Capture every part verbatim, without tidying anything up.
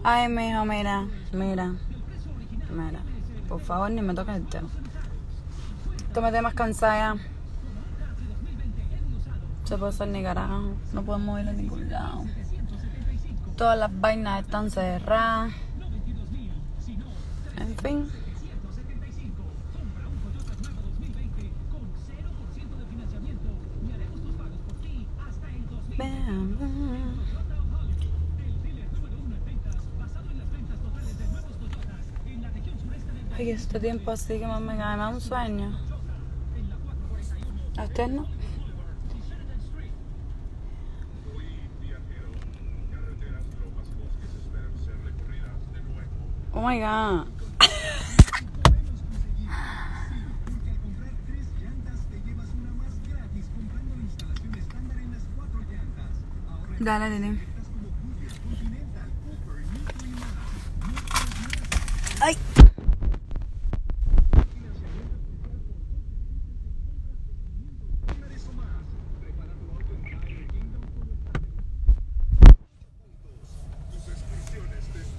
Ay, mijo, mira, mira, mira. Por favor, ni me toques el tema. Esto me tiene más cansada ya. Se puede hacer ni carajo. No podemos ir a ningún lado. Todas las vainas están cerradas. En fin. Ay, este tiempo así que más me cae, me da un sueño. ¿A usted no? Oh my God. Dale, Lili. Ay.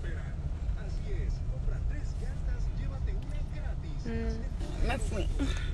Mm, me fui.